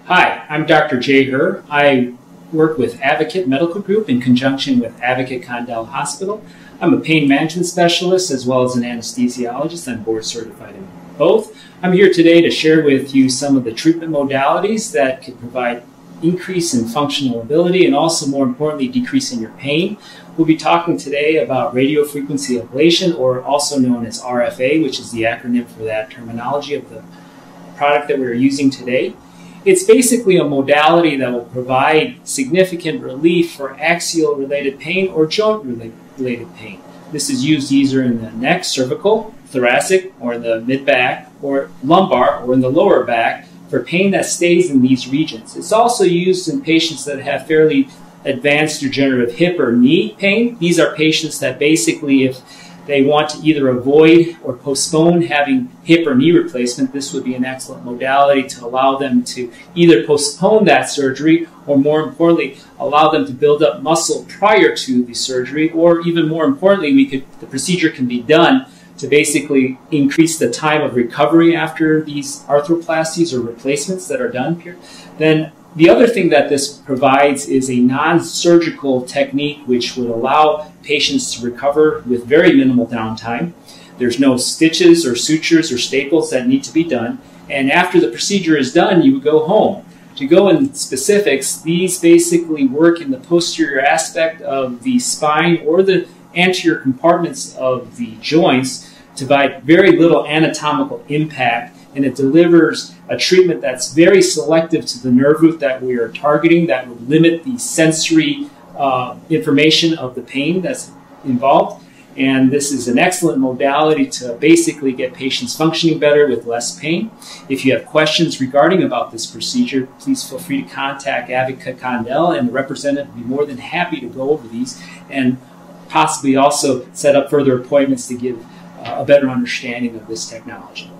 Hi, I'm Dr. Hurh. I work with Advocate Medical Group in conjunction with Advocate Condell Hospital. I'm a pain management specialist as well as an anesthesiologist. I'm board certified in both. I'm here today to share with you some of the treatment modalities that can provide increase in functional ability and also, more importantly, decrease in your pain. We'll be talking today about radiofrequency ablation, or also known as RFA, which is the acronym for that terminology of the product that we're using today. It's basically a modality that will provide significant relief for axial-related pain or joint-related pain. This is used either in the neck, cervical, thoracic, or in the mid-back, or lumbar, or in the lower back for pain that stays in these regions. It's also used in patients that have fairly advanced degenerative hip or knee pain. These are patients that basically, if they want to either avoid or postpone having hip or knee replacement, this would be an excellent modality to allow them to either postpone that surgery or, more importantly, allow them to build up muscle prior to the surgery, or even more importantly, the procedure can be done to basically increase the time of recovery after these arthroplasties or replacements that are done here. Then the other thing that this provides is a non-surgical technique which would allow patients to recover with very minimal downtime. There's no stitches or sutures or staples that need to be done. And after the procedure is done, you would go home. To go in specifics, these basically work in the posterior aspect of the spine or the anterior compartments of the joints to provide very little anatomical impact, and it delivers a treatment that's very selective to the nerve root that we are targeting, that would limit the sensory information of the pain that's involved. And this is an excellent modality to basically get patients functioning better with less pain. If you have questions regarding about this procedure, please feel free to contact Advocate Condell, and the representative will be more than happy to go over these and possibly also set up further appointments to give a better understanding of this technology.